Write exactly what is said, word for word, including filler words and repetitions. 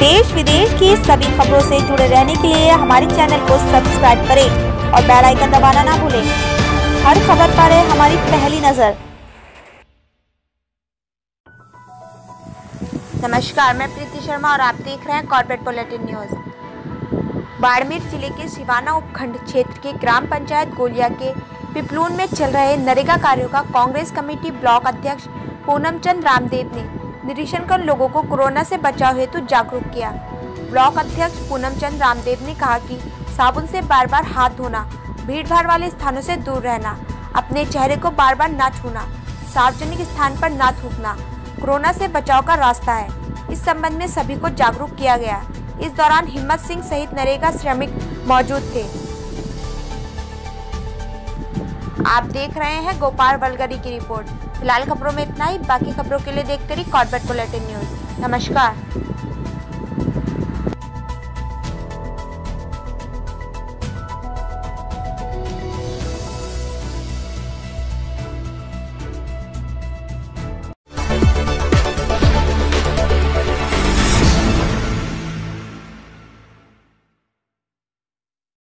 देश विदेश की सभी खबरों से जुड़े रहने के लिए हमारे चैनल को सब्सक्राइब करें और बेल आइकन दबाना ना भूलें। हर खबर पर है हमारी पहली नजर। नमस्कार, मैं प्रीति शर्मा और आप देख रहे हैं कॉर्पोरेट बुलेटिन न्यूज। बाड़मेर जिले के सिवाना उपखंड क्षेत्र के ग्राम पंचायत गोलिया के पिपलून में चल रहे नरेगा कार्यों का कांग्रेस कमेटी ब्लॉक अध्यक्ष पूनम चंद रामदेव ने निरीक्षण कर लोगों को कोरोना से बचाव हेतु जागरूक किया। ब्लॉक अध्यक्ष पूनम चंद रामदेव ने कहा कि साबुन से बार बार हाथ धोना, भीड़ भाड़ वाले स्थानों से दूर रहना, अपने चेहरे को बार बार ना छूना, सार्वजनिक स्थान पर ना थूकना कोरोना से बचाव का रास्ता है। इस संबंध में सभी को जागरूक किया गया। इस दौरान हिम्मत सिंह सहित नरेगा श्रमिक मौजूद थे। आप देख रहे हैं गोपाल वलगरी की रिपोर्ट। फिलहाल खबरों में इतना ही। बाकी खबरों के लिए देखते रहिए कॉर्पोरेट बुलेटिन न्यूज। नमस्कार।